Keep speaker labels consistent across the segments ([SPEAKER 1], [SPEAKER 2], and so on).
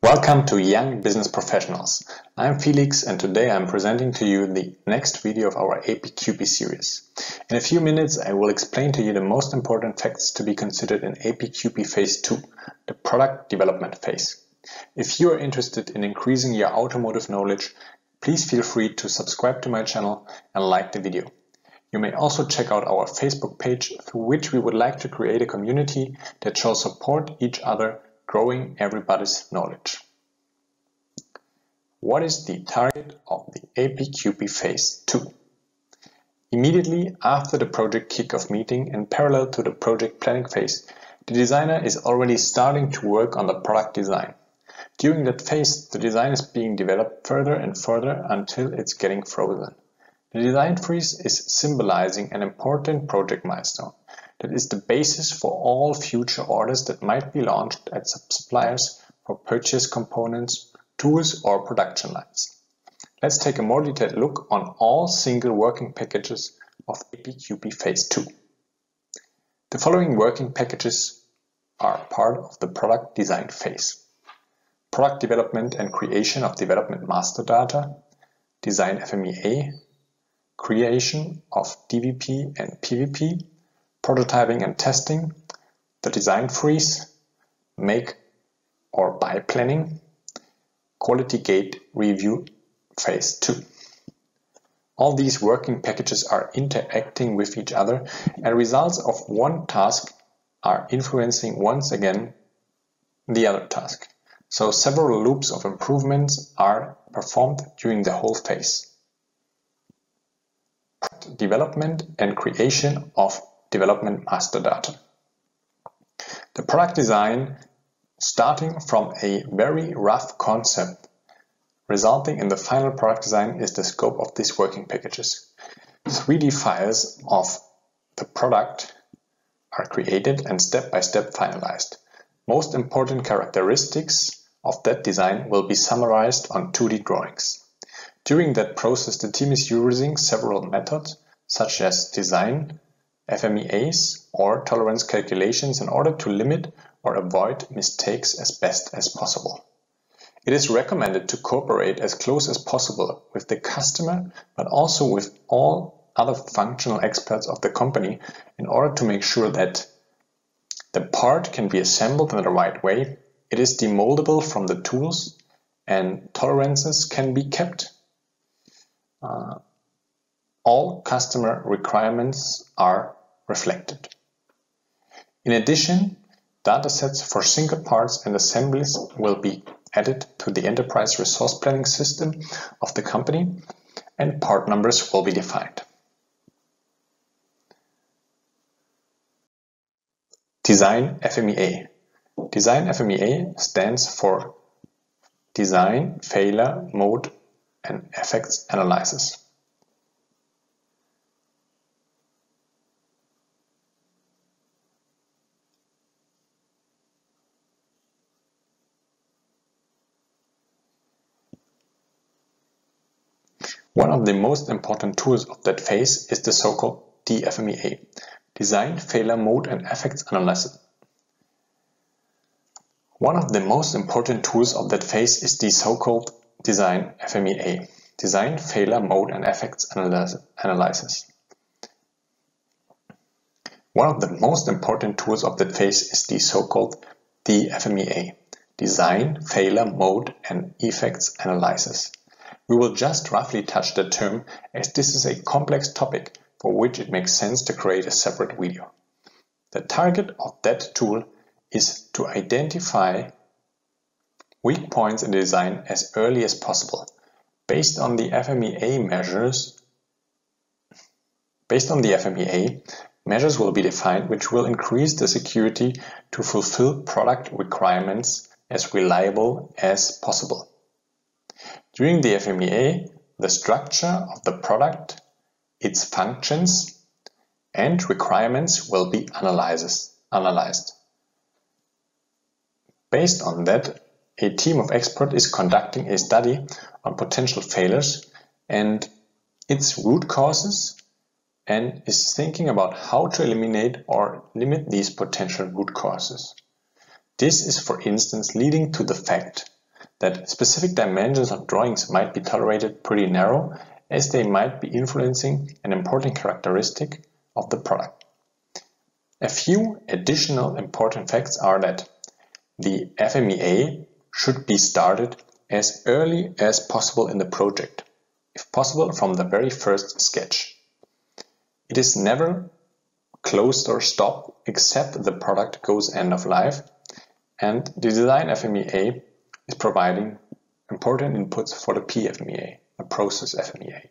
[SPEAKER 1] Welcome to Young Business Professionals. I'm Felix and today I'm presenting to you the next video of our APQP series. In a few minutes I will explain to you the most important facts to be considered in APQP Phase 2, the product development phase. If you are interested in increasing your automotive knowledge, please feel free to subscribe to my channel and like the video. You may also check out our Facebook page, through which we would like to create a community that shall support each other, growing everybody's knowledge. What is the target of the APQP Phase 2? Immediately after the project kickoff meeting and parallel to the project planning phase, the designer is already starting to work on the product design. During that phase, the design is being developed further and further until it's getting frozen. The design freeze is symbolizing an important project milestone that is the basis for all future orders that might be launched at suppliers for purchase components, tools or production lines. Let's take a more detailed look on all single working packages of APQP Phase 2. The following working packages are part of the product design phase: product development and creation of development master data, design FMEA, creation of DVP and PVP, prototyping and testing, the design freeze, make or buy planning, quality gate review phase 2. All these working packages are interacting with each other, and results of one task are influencing once again the other task. So several loops of improvements are performed during the whole phase. Development and creation of development master data. The product design, starting from a very rough concept, resulting in the final product design, is the scope of these working packages. 3D files of the product are created and step by step finalized. Most important characteristics of that design will be summarized on 2D drawings. During that process, the team is using several methods such as design, FMEAs or tolerance calculations in order to limit or avoid mistakes as best as possible. It is recommended to cooperate as close as possible with the customer, but also with all other functional experts of the company in order to make sure that the part can be assembled in the right way, it is demoldable from the tools, and tolerances can be kept. All customer requirements are reflected. In addition, datasets for single parts and assemblies will be added to the enterprise resource planning system of the company, and part numbers will be defined. Design FMEA. Design FMEA stands for Design, Failure, Mode and Effects Analysis. One of the most important tools of that phase is the so-called DFMEA, Design, Failure, Mode and Effects Analysis. One of the most important tools of that phase is the so-called Design FMEA, Design, Failure, Mode and Effects Analysis. One of the most important tools of that phase is the so-called DFMEA, Design, Failure, Mode and Effects Analysis. We will just roughly touch the term, as this is a complex topic for which it makes sense to create a separate video. The target of that tool is to identify weak points in the design as early as possible. Based on the FMEA, measures will be defined which will increase the security to fulfill product requirements as reliable as possible. During the FMEA, the structure of the product, its functions and requirements will be analyzed. Based on that, a team of experts is conducting a study on potential failures and its root causes, and is thinking about how to eliminate or limit these potential root causes. This is, for instance, leading to the fact that specific dimensions of drawings might be tolerated pretty narrow, as they might be influencing an important characteristic of the product. A few additional important facts are that the FMEA should be started as early as possible in the project, if possible from the very first sketch. It is never closed or stopped except the product goes end of life, and the design FMEA is providing important inputs for the PFMEA, the process FMEA.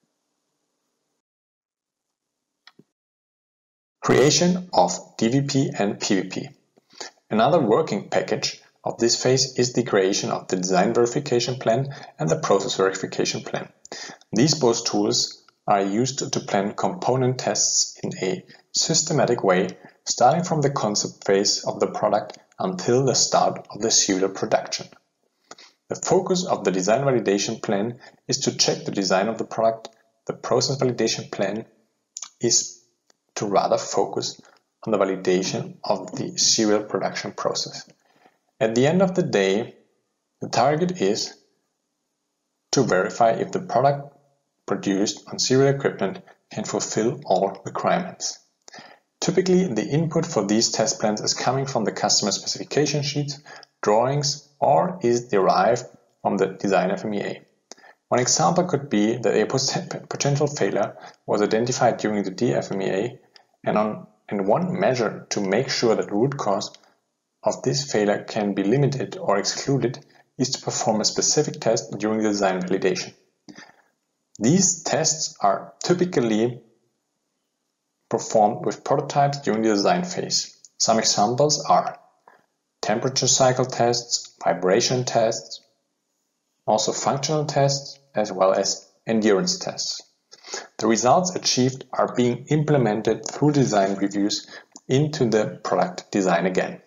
[SPEAKER 1] Creation of DVP and PVP. Another working package of this phase is the creation of the design verification plan and the process verification plan. These both tools are used to plan component tests in a systematic way, starting from the concept phase of the product until the start of the serial production. The focus of the design validation plan is to check the design of the product. The process validation plan is to rather focus on the validation of the serial production process. At the end of the day, the target is to verify if the product produced on serial equipment can fulfill all requirements. Typically, the input for these test plans is coming from the customer specification sheets, drawings, or is derived from the design FMEA. One example could be that a potential failure was identified during the DFMEA, and one measure to make sure that the root cause of this failure can be limited or excluded is to perform a specific test during the design validation. These tests are typically performed with prototypes during the design phase. Some examples are temperature cycle tests, vibration tests, also functional tests, as well as endurance tests. The results achieved are being implemented through design reviews into the product design again.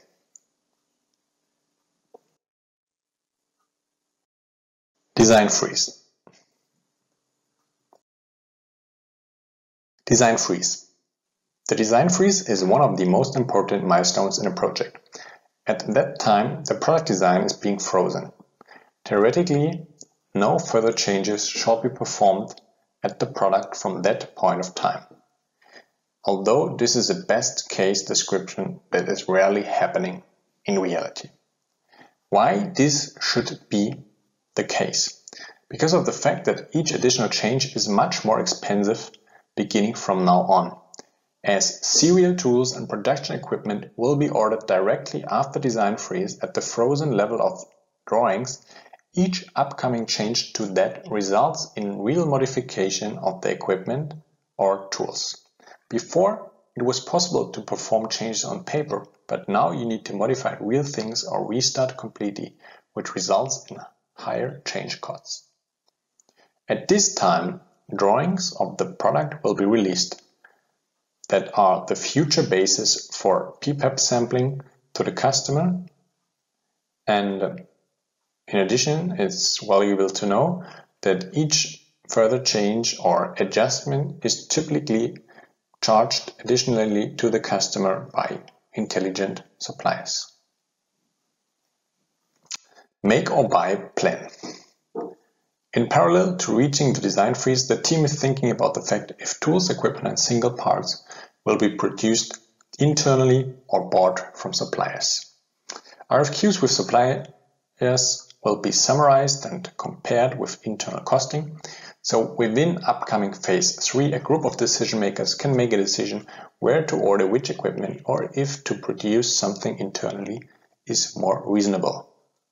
[SPEAKER 1] Designfreeze. Designfreeze. The design freeze is one of the most important milestones in a project. At that time, the product design is being frozen. Theoretically, no further changes shall be performed at the product from that point of time. Although this is a best case description that is rarely happening in reality. Why this should be the case? Because of the fact that each additional change is much more expensive beginning from now on, as serial tools and production equipment will be ordered directly after design freeze at the frozen level of drawings. Each upcoming change to that results in real modification of the equipment or tools. Before, it was possible to perform changes on paper, but now you need to modify real things or restart completely, which results in higher change costs. At this time, drawings of the product will be released that are the future basis for PPAP sampling to the customer, and in addition, it's valuable to know that each further change or adjustment is typically charged additionally to the customer by intelligent suppliers. Make or buy plan. In parallel to reaching the design freeze, the team is thinking about the fact if tools, equipment and single parts will be produced internally or bought from suppliers. RFQs with suppliers will be summarized and compared with internal costing. So within upcoming phase 3, a group of decision makers can make a decision where to order which equipment or if to produce something internally is more reasonable.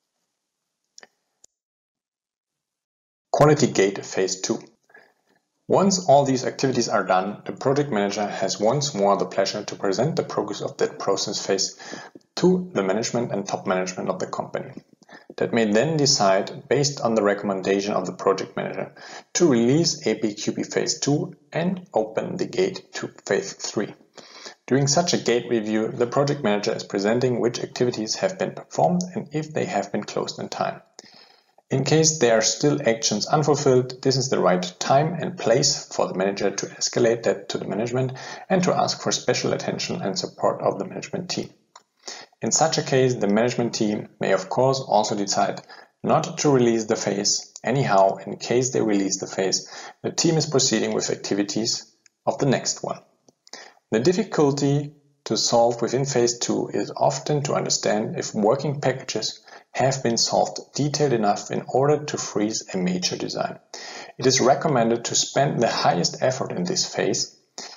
[SPEAKER 1] Quality Gate Phase 2. Once all these activities are done, the project manager has once more the pleasure to present the progress of that process phase to the management and top management of the company. That may then decide, based on the recommendation of the project manager, to release APQP Phase 2 and open the gate to Phase 3. During such a gate review, the project manager is presenting which activities have been performed and if they have been closed in time. In case there are still actions unfulfilled, this is the right time and place for the manager to escalate that to the management and to ask for special attention and support of the management team. In such a case, the management team may of course also decide not to release the phase. Anyhow, in case they release the phase, the team is proceeding with activities of the next one. The difficulty to solve within phase 2 is often to understand if working packages have been solved detailed enough in order to freeze a major design. It is recommended to spend the highest effort in this phase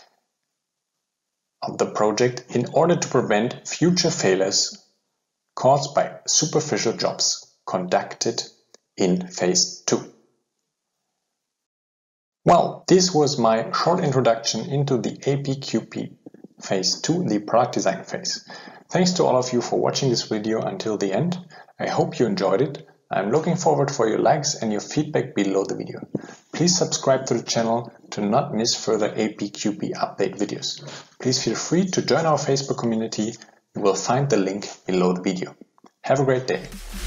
[SPEAKER 1] of the project in order to prevent future failures caused by superficial jobs conducted in phase 2. Well, this was my short introduction into the APQP Phase 2, the product design phase. Thanks to all of you for watching this video until the end. I hope you enjoyed it. I'm looking forward for your likes and your feedback below the video. Please subscribe to the channel to not miss further APQP update videos. Please feel free to join our Facebook community. You will find the link below the video. Have a great day.